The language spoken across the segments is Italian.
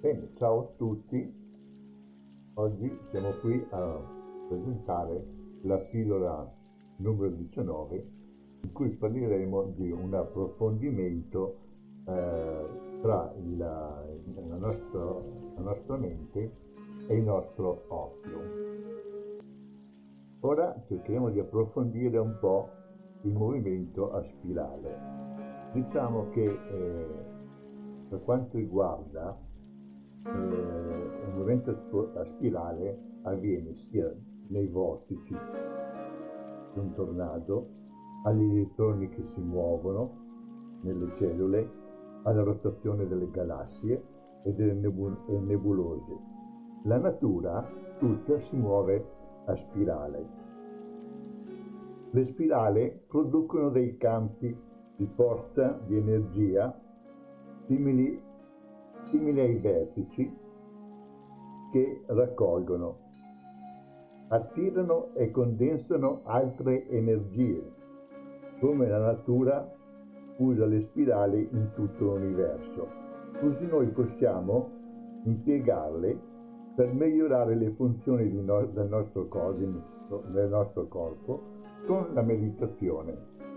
Bene, ciao a tutti. Oggi siamo qui a presentare la pillola numero 19 in cui parleremo di un approfondimento tra la nostra mente e il nostro occhio. Ora cercheremo di approfondire un po' il movimento a spirale. Diciamo che per quanto riguarda il movimento a spirale avviene sia nei vortici di un tornado, agli elettroni che si muovono nelle cellule, alla rotazione delle galassie e delle nebulose. La natura tutta si muove a spirale. Le spirali producono dei campi di forza, di energia, simili ai vertici che raccolgono, attirano e condensano altre energie, come la natura usa le spirali in tutto l'universo. Così noi possiamo impiegarle per migliorare le funzioni del nostro corpo con la meditazione.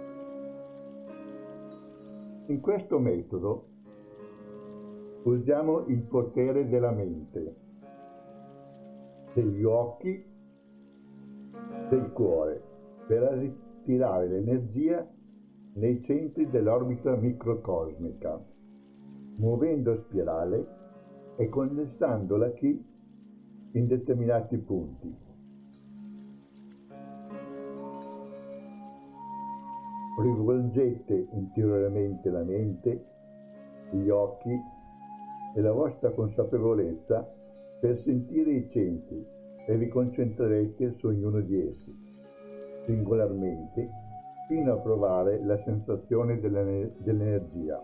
In questo metodo usiamo il potere della mente, degli occhi, del cuore, per attirare l'energia nei centri dell'orbita microcosmica, muovendo a spirale e condensando la chi in determinati punti. Rivolgete interiormente la mente, gli occhi e la vostra consapevolezza per sentire i centri e vi concentrerete su ognuno di essi, singolarmente, fino a provare la sensazione dell'energia.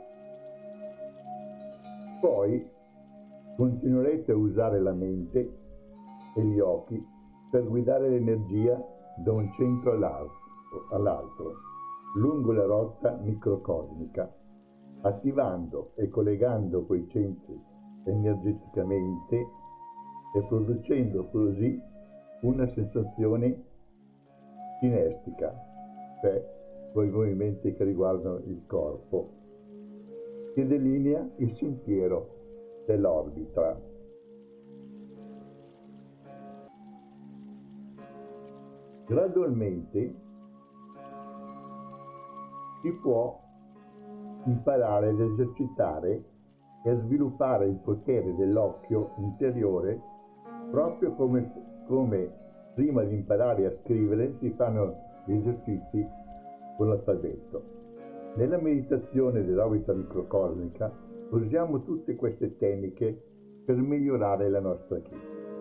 Poi continuerete a usare la mente e gli occhi per guidare l'energia da un centro all'altro, lungo la rotta microcosmica, attivando e collegando quei centri energeticamente e producendo così una sensazione cinestica, cioè quei movimenti che riguardano il corpo, che delinea il sentiero dell'orbita. Gradualmente si può imparare ad esercitare e a sviluppare il potere dell'occhio interiore proprio come prima di imparare a scrivere si fanno gli esercizi con l'alfabeto. Nella meditazione dell'orbita microcosmica usiamo tutte queste tecniche per migliorare la nostra chi.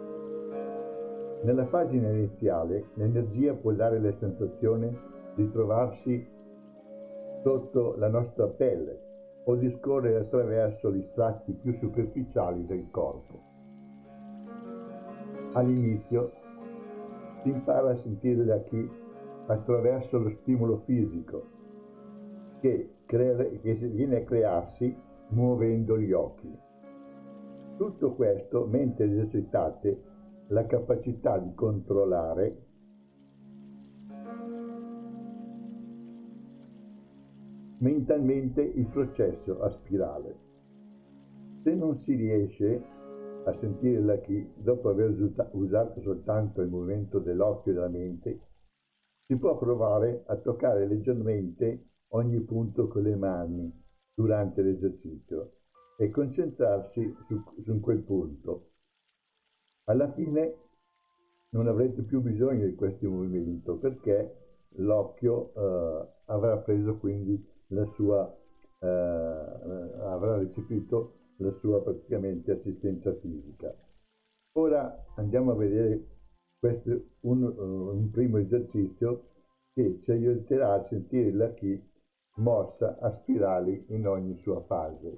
Nella fase iniziale l'energia può dare la sensazione di trovarsi sotto la nostra pelle o di scorrere attraverso gli strati più superficiali del corpo. All'inizio si impara a sentire la chi attraverso lo stimolo fisico che viene a crearsi muovendo gli occhi. Tutto questo mentre esercitate la capacità di controllare mentalmente il processo a spirale. Se non si riesce a sentire la chi dopo aver usato soltanto il movimento dell'occhio e della mente, si può provare a toccare leggermente ogni punto con le mani durante l'esercizio e concentrarsi su quel punto. Alla fine non avrete più bisogno di questo movimento perché l'occhio avrà preso quindi avrà recepito la sua praticamente assistenza fisica. Ora andiamo a vedere questo un primo esercizio che ci aiuterà a sentire la chi mossa a spirali in ogni sua fase.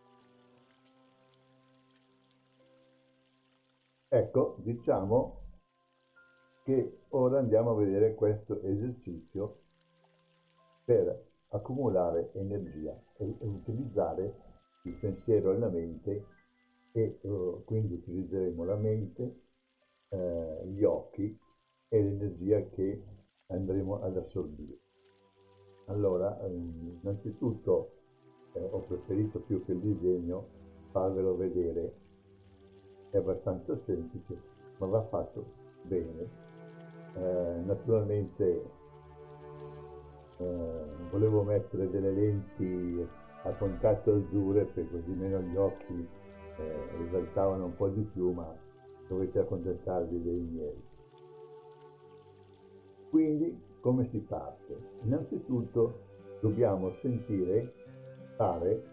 Ecco, diciamo che ora andiamo a vedere questo esercizio per accumulare energia e utilizzare il pensiero e la mente e quindi utilizzeremo la mente, gli occhi e l'energia che andremo ad assorbire. Allora, innanzitutto ho preferito più che il disegno farvelo vedere, è abbastanza semplice, ma va fatto bene. Naturalmente volevo mettere delle lenti a contatto azzurre per così meno gli occhi risaltavano un po' di più, ma dovete accontentarvi dei miei. Quindi come si parte? Innanzitutto dobbiamo sentire, fare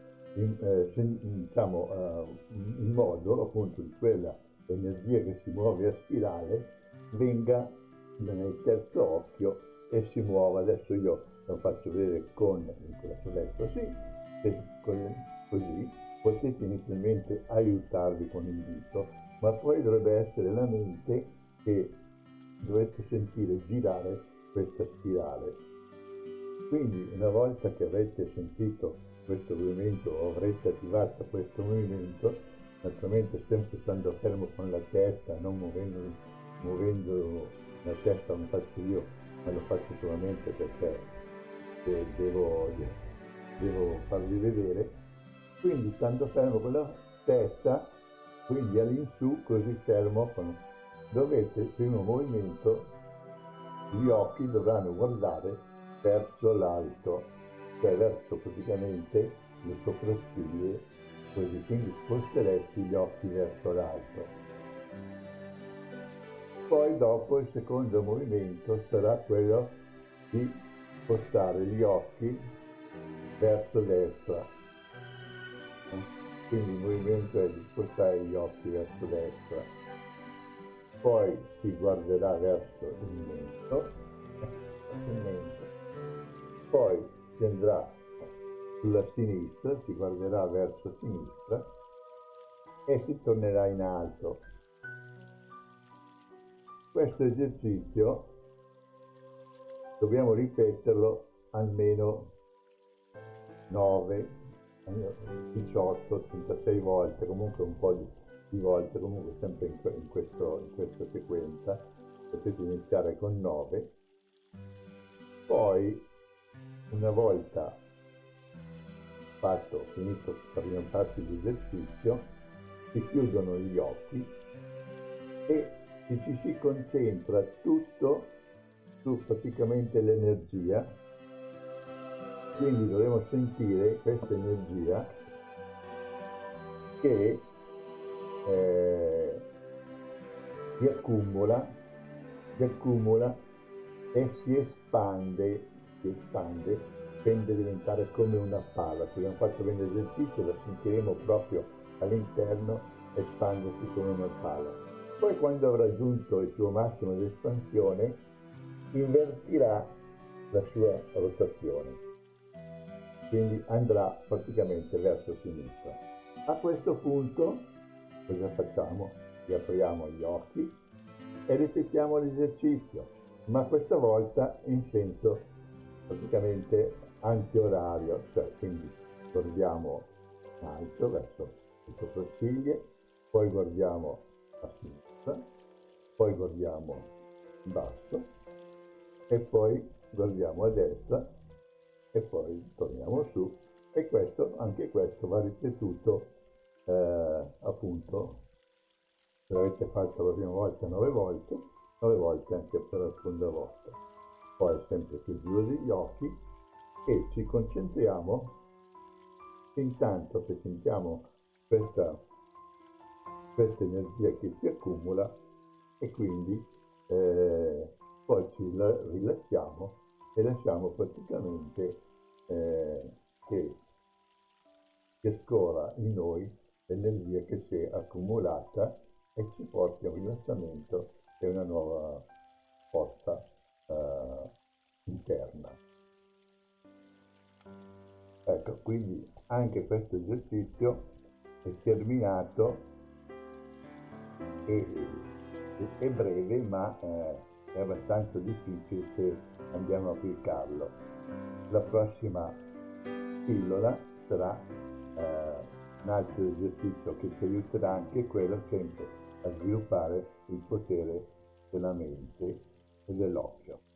in modo appunto di quella energia che si muove a spirale venga nel terzo occhio e si muova. Adesso io lo faccio vedere con il braccio destro, sì, e così potete inizialmente aiutarvi con il dito, ma poi dovrebbe essere la mente che dovete sentire girare questa spirale. Quindi una volta che avrete sentito questo movimento o avrete attivato questo movimento, naturalmente sempre stando fermo con la testa, non muovendo la testa come faccio io, ma lo faccio solamente perché devo farvi vedere. Quindi stando fermo con la testa, quindi all'insù, così fermo, dovete, il primo movimento, gli occhi dovranno guardare verso l'alto, cioè verso praticamente le sopracciglia, così, quindi sposterete gli occhi verso l'alto. Poi dopo il secondo movimento sarà quello di spostare gli occhi verso destra. Quindi il movimento è di spostare gli occhi verso destra. Poi si guarderà verso il mento, poi si andrà sulla sinistra, si guarderà verso sinistra e si tornerà in alto. Questo esercizio dobbiamo ripeterlo almeno 9, 18, 36 volte, comunque un po' di volte, comunque sempre in questa sequenza. Potete iniziare con 9, poi una volta finito questa prima parte di esercizio, si chiudono gli occhi e ci si concentra tutto su praticamente l'energia. Quindi dovremo sentire questa energia che si accumula e si espande, tende a diventare come una palla. Se abbiamo fatto bene l'esercizio la sentiremo proprio all'interno espandersi come una palla. Poi quando avrà raggiunto il suo massimo di espansione invertirà la sua rotazione, quindi andrà praticamente verso sinistra. A questo punto cosa facciamo? Riapriamo gli occhi e ripetiamo l'esercizio, ma questa volta in senso praticamente antiorario, cioè quindi guardiamo in alto verso le sopracciglia, poi guardiamo a sinistra, poi guardiamo in basso e poi guardiamo a destra e poi torniamo su, e anche questo va ripetuto appunto, se l'avete fatto la prima volta 9 volte anche per la seconda volta. Poi sempre chiusi gli occhi e ci concentriamo intanto che sentiamo questa energia che si accumula, e quindi poi ci rilassiamo e lasciamo praticamente che scorra in noi l'energia che si è accumulata e ci porti a un rilassamento e una nuova forza interna. Ecco, quindi anche questo esercizio è terminato, è breve, ma è abbastanza difficile se andiamo a applicarlo. La prossima pillola sarà Un altro esercizio che ci aiuterà anche è quello sempre a sviluppare il potere della mente e dell'occhio.